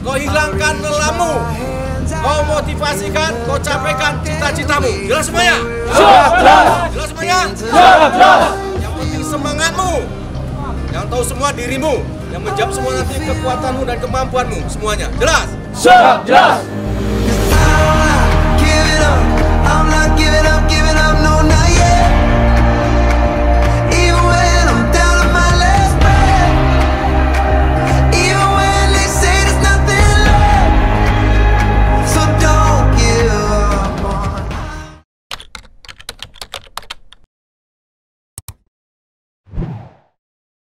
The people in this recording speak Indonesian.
kau hilangkan lelahmu, kau motivasikan, kau capaikan cita-citamu. Jelas semuanya? Jelas semuanya? Yang penting semangatmu, yang tahu semua dirimu, yang menjawab semua nanti kekuatanmu dan kemampuanmu semuanya. Jelas? Jelas.